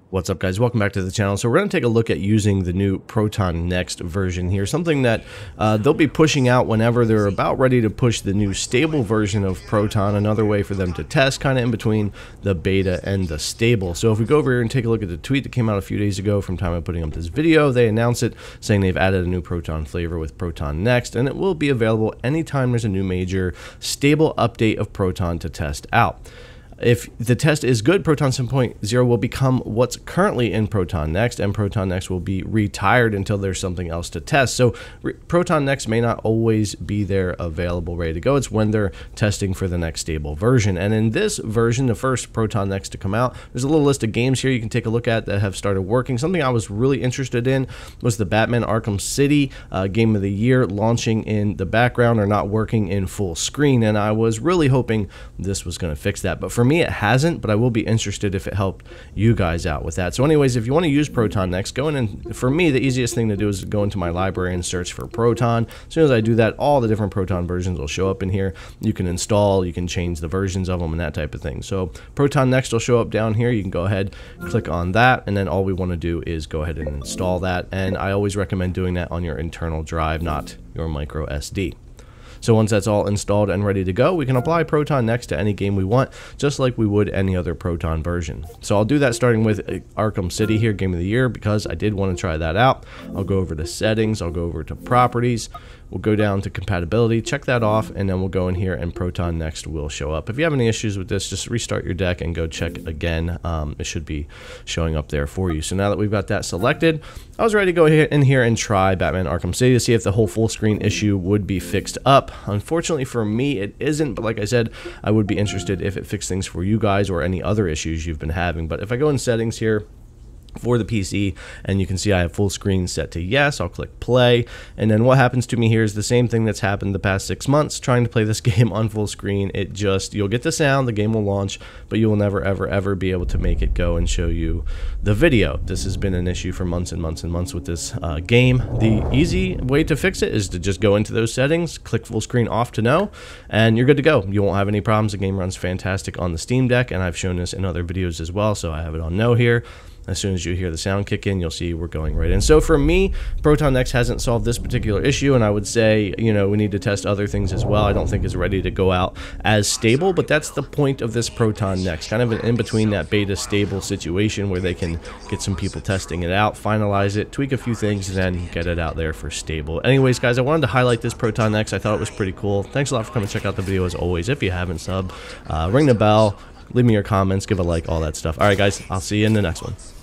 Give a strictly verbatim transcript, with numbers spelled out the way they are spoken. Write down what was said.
What's up, guys? Welcome back to the channel. So we're going to take a look at using the new Proton Next version here, something that uh, they'll be pushing out whenever they're about ready to push the new stable version of Proton, another way for them to test kind of in between the beta and the stable. So if we go over here and take a look at the tweet that came out a few days ago from time of putting up this video, they announced it saying they've added a new Proton flavor with Proton Next, and it will be available anytime there's a new major stable update of Proton to test out. If the test is good, Proton seven point zero will become what's currently in Proton Next, and Proton Next will be retired until there's something else to test. So Proton Next may not always be there available, ready to go. It's when they're testing for the next stable version. And in this version, the first Proton Next to come out, there's a little list of games here you can take a look at that have started working. Something I was really interested in was the Batman Arkham City uh, Game of the Year launching in the background or not working in full screen. And I was really hoping this was going to fix that. But for me, it hasn't, but I will be interested if it helped you guys out with that. So anyways, if you want to use Proton Next, go in and, for me, the easiest thing to do is go into my library and search for Proton. As soon as I do that, all the different Proton versions will show up in here. You can install, you can change the versions of them and that type of thing. So Proton Next will show up down here. You can go ahead, click on that, and then all we want to do is go ahead and install that. And I always recommend doing that on your internal drive, not your micro S D. So once that's all installed and ready to go, we can apply Proton Next to any game we want, just like we would any other Proton version. So I'll do that starting with Arkham City here, Game of the Year, because I did want to try that out. I'll go over to Settings, I'll go over to Properties, we'll go down to Compatibility, check that off, and then we'll go in here and Proton Next will show up. If you have any issues with this, just restart your deck and go check again. Um, it should be showing up there for you. So now that we've got that selected, I was ready to go in here and try Batman Arkham City to see if the whole full screen issue would be fixed up. Unfortunately for me, it isn't, but like I said, I would be interested if it fixed things for you guys or any other issues you've been having. But if I go in Settings here for the P C, and you can see I have full screen set to yes, I'll click play, and then what happens to me here is the same thing that's happened the past six months trying to play this game on full screen. It just, you'll get the sound, the game will launch, but you will never ever ever be able to make it go and show you the video. This has been an issue for months and months and months with this uh, game. The easy way to fix it is to just go into those settings, click full screen off to no, and you're good to go. You won't have any problems. The game runs fantastic on the Steam Deck, and I've shown this in other videos as well, so I have it on no here. As soon as you hear the sound kick in, you'll see we're going right in. So for me, Proton Next hasn't solved this particular issue, and I would say, you know, we need to test other things as well. I don't think it's ready to go out as stable, but that's the point of this Proton Next, kind of an in-between that beta stable situation where they can get some people testing it out, finalize it, tweak a few things, and then get it out there for stable. Anyways, guys, I wanted to highlight this Proton Next. I thought it was pretty cool. Thanks a lot for coming to check out the video as always. If you haven't subbed, uh, ring the bell, leave me your comments, give a like, all that stuff. All right, guys, I'll see you in the next one.